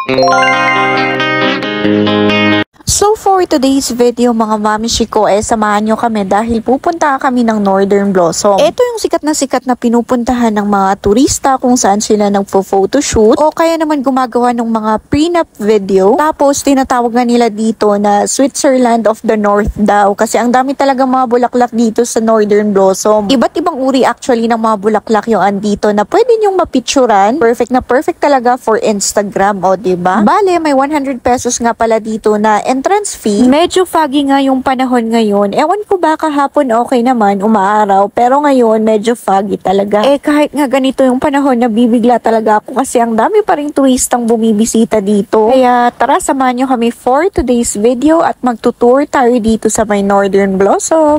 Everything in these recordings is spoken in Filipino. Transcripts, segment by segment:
So for today's video mga mamishiko, samahan nyo kami dahil pupunta kami ng Northern Blossom. Ito yung sikat na pinupuntahan ng mga turista kung saan sila nagpo-photoshoot o kaya naman gumagawa ng mga prenup video. Tapos tinatawag nga nila dito na Switzerland of the North daw kasi ang dami talagang mga bulaklak dito sa Northern Blossom. Iba't ibang uri actually ng mga bulaklak yung andito na pwede nyong mapicturan. Perfect na perfect talaga for Instagram, o diba? Bale, may 100 pesos nga pala dito na entrance fee. Medyo foggy nga yung panahon ngayon. Ewan ko ba kahapon okay naman, umaaraw. Pero ngayon, medyo foggy talaga. Kahit nga ganito yung panahon, nabibigla talaga ako kasi ang dami pa ring turistang bumibisita dito. Kaya tara, samahan nyo kami for today's video at magtutour tayo dito sa may Northern Blossom.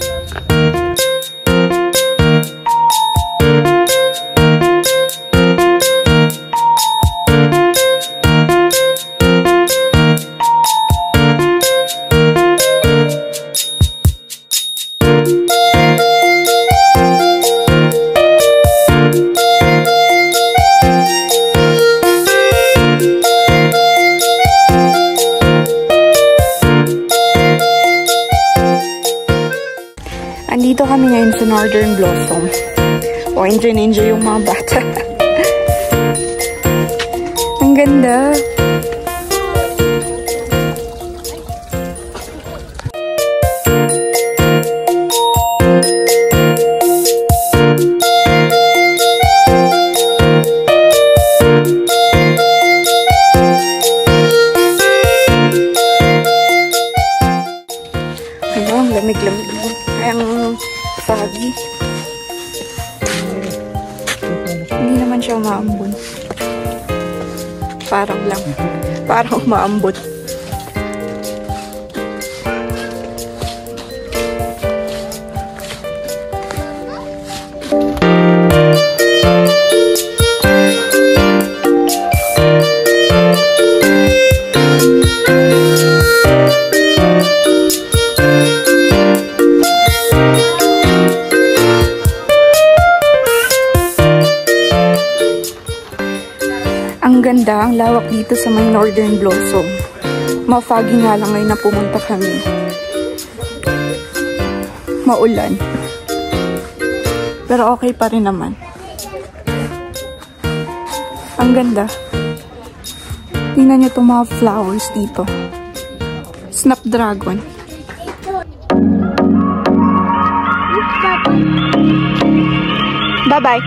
Andito kami ngayon sa Northern Blossom. O, enjoy na enjoy yung mga bata. Ang ganda. Ang lamig-lamig mo. Ang foggy. Hindi naman siya maambon. Parang lang. Parang maambot. Ang ganda, ang lawak dito sa may Northern Blossom. Ma-foggy nga lang ngayon na pumunta kami. Maulan. Pero okay pa rin naman. Ang ganda. Tingnan niyo itong mga flowers dito. Snapdragon. Bye-bye.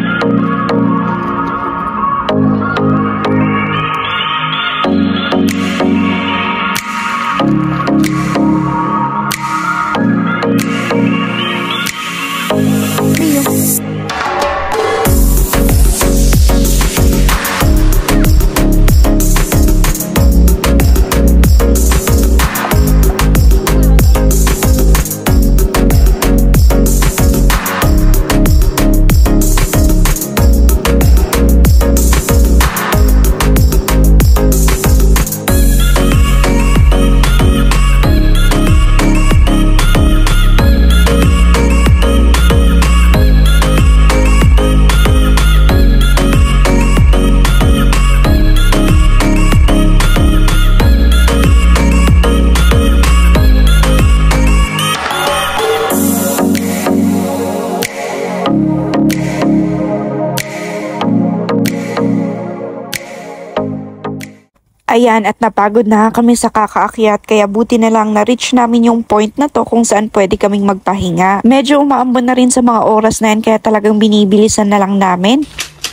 Ayan, at napagod na kami sa kakaakyat kaya buti na lang na-reach namin yung point na to kung saan pwede kaming magpahinga. Medyo umaambon na rin sa mga oras na yan kaya talagang binibilisan na lang namin.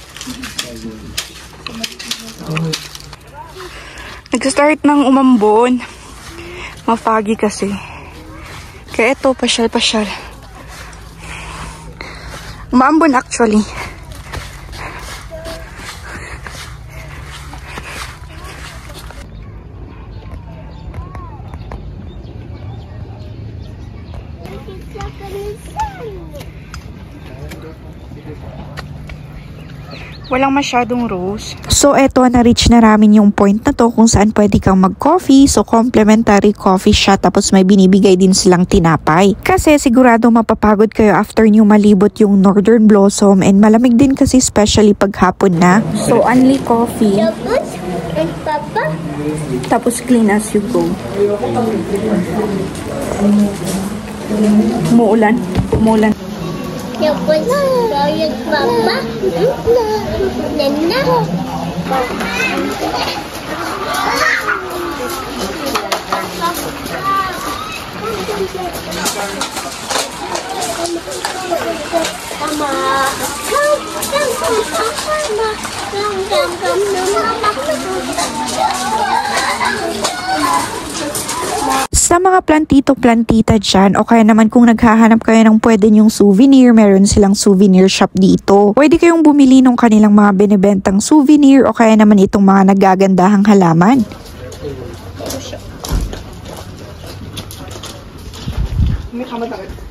Nag-start ng umambon. Ma-foggy kasi. Kaya ito, pasyal-pasyal. Umaambon actually. Walang masyadong rose. So eto, na-reach na namin yung point na to kung saan pwede kang mag-coffee. So complimentary coffee siya, tapos may binibigay din silang tinapay. Kasi sigurado mapapagod kayo after nyo malibot yung Northern Blossom, and malamig din kasi especially pag hapon na. So only coffee. Tapos clean as you go. Umuulan. Umuulan. Tapos, bayad papa. Nana. Sa mga plantito-plantita dyan, o kaya naman kung naghahanap kayo ng pwede nyong souvenir, meron silang souvenir shop dito. Pwede kayong bumili ng kanilang mga binibentang souvenir o kaya naman itong mga nagagandahang halaman. May kamatay.